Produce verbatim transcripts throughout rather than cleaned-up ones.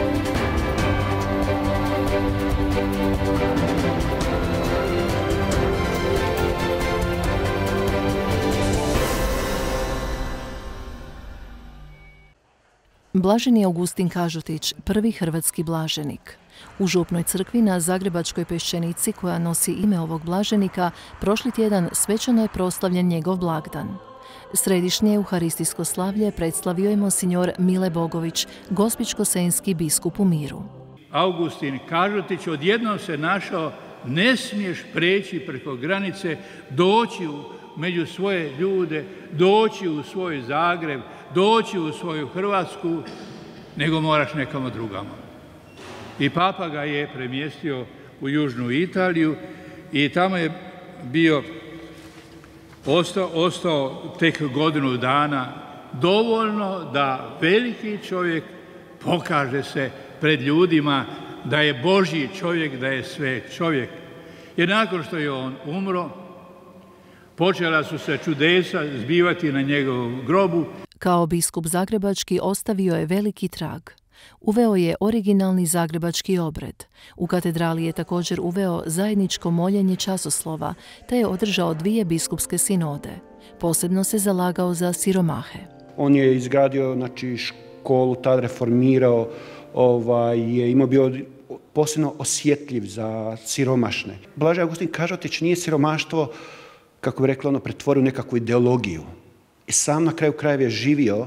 Blaženi Augustin Kažutić, prvi hrvatski blaženik. U župnoj crkvi na Zagrebačkoj Peščenici, koja nosi ime ovog blaženika, prošli tjedan svečano je proslavljen njegov blagdan. Središnje euharistijsko slavlje predstavio je monsinjor Mile Bogović, gospićko-senjski biskup u Miru. Augustin Kažutić odjednom se našao, ne smiješ preći preko granice, doći u među svoje ljude, doći u svoj Zagreb, doći u svoju Hrvatsku, nego moraš nekamo drugamo. I papa ga je premjestio u južnu Italiju i tamo je bio, ostao, ostao tek godinu dana, dovoljno da veliki čovjek pokaže se pred ljudima da je Božji čovjek, da je sve čovjek. Jer nakon što je on umro, počela su se čudesa zbivati na njegovom grobu. Kao biskup zagrebački ostavio je veliki trag. Uveo je originalni zagrebački obred. U katedrali je također uveo zajedničko moljenje časoslova, te je održao dvije biskupske sinode. Posebno se zalagao za siromahe. On je izgradio, znači, školu, tad reformirao, ovaj, je imao bio posebno osjetljiv za siromašne. Blaženi Augustin Kažutić nije siromaštvo, kako bi rekla, ono, pretvorio u nekakvu ideologiju. I sam na kraju krajeva je živio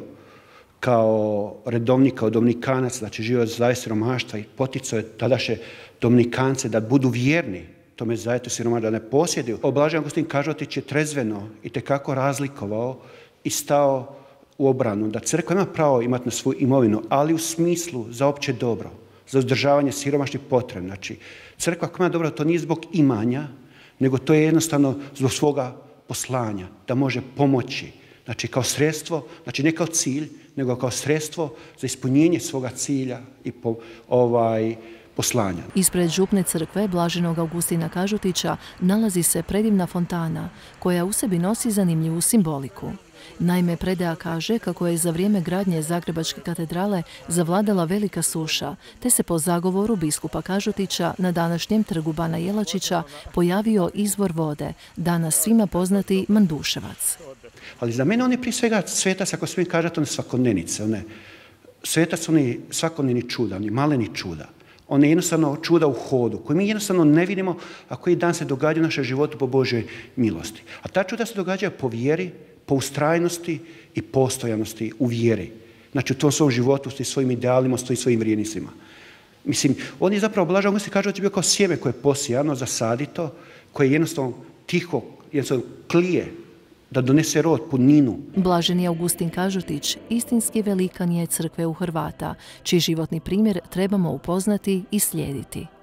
kao redovnik, kao dominikanac, znači živio za siromaštva i poticao je tadašnje dominikance da budu vjerni tome zajetu siromaštva, da ne posjeduju. Blaženi Augustin Kažutić je trezveno i tekako razlikovao i stao u obranu da crkva ima pravo imati na svoju imovinu, ali u smislu za opće dobro, za uzdržavanje siromašnih potreba. Znači, crkva koja ima dobro, to nije zbog imanja, nego to je jednostavno zbog svoga poslanja, da može pomoći. Znači, kao sredstvo, znači ne kao cilj, nego kao sredstvo za ispunjenje svoga cilja i po, ovaj, poslanja. Ispred župne crkve Blaženog Augustina Kažutića nalazi se predivna fontana, koja u sebi nosi zanimljivu simboliku. Naime, predaja kaže kako je za vrijeme gradnje Zagrebačke katedrale zavladala velika suša, te se po zagovoru biskupa Kažutića na današnjem trgu Bana Jelačića pojavio izvor vode, danas svima poznati Manduševac. Ali za mene on je prije svega svetac, ako smijem kažati, one svakodnevnice. One, svetac, oni svakodnevni čuda, oni maleni čuda. On je jednostavno čuda u hodu, koje mi jednostavno ne vidimo, a koji dan se događaju u našem životu po Božoj milosti. A ta čuda se događaju po vjeri, po ustrajnosti i postojanosti u vjeri. Znači u tom svom životu, s svojim idealima, s svojim vrijednostima. Mislim, on je zapravo, Blaženi Augustin Kažutić, bio kao sjeme koje je posijano, zasadito, koje jednostavno tiho, jednostavno klije, da donese rod, puninu. Blaženi Augustin Kažutić istinski velikan je crkve u Hrvata, čiji životni primjer trebamo upoznati i slijediti.